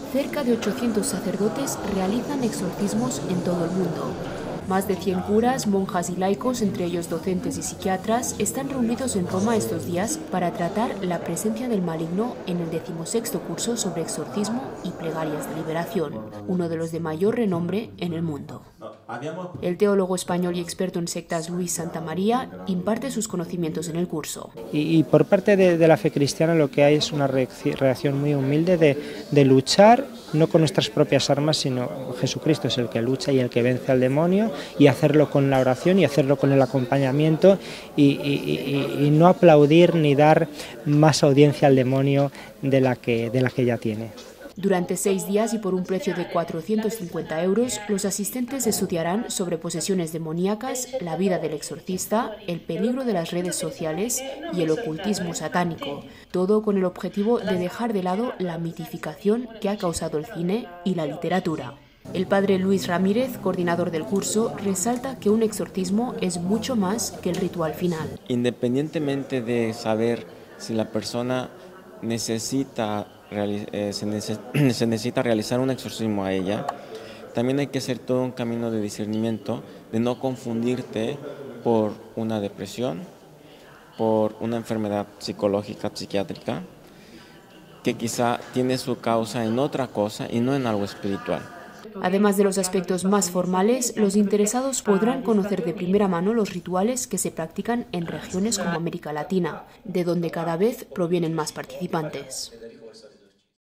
Cerca de 800 sacerdotes realizan exorcismos en todo el mundo. Más de 100 curas, monjas y laicos, entre ellos docentes y psiquiatras, están reunidos en Roma estos días para tratar la presencia del maligno en el 16º curso sobre exorcismo y plegarias de liberación, uno de los de mayor renombre en el mundo. El teólogo español y experto en sectas Luis Santamaría imparte sus conocimientos en el curso. Y por parte de la fe cristiana lo que hay es una reacción muy humilde de luchar no con nuestras propias armas, sino Jesucristo es el que lucha y el que vence al demonio, y hacerlo con la oración y hacerlo con el acompañamiento y no aplaudir ni dar más audiencia al demonio de la que ya tiene. Durante 6 días y por un precio de 450 €, los asistentes estudiarán sobre posesiones demoníacas, la vida del exorcista, el peligro de las redes sociales y el ocultismo satánico, todo con el objetivo de dejar de lado la mitificación que ha causado el cine y la literatura. El padre Luis Ramírez, coordinador del curso, resalta que un exorcismo es mucho más que el ritual final. Independientemente de saber si la persona se necesita realizar un exorcismo a ella, también hay que hacer todo un camino de discernimiento, de no confundirte por una depresión, por una enfermedad psicológica, psiquiátrica, que quizá tiene su causa en otra cosa y no en algo espiritual. Además de los aspectos más formales, los interesados podrán conocer de primera mano los rituales que se practican en regiones como América Latina, de donde cada vez provienen más participantes.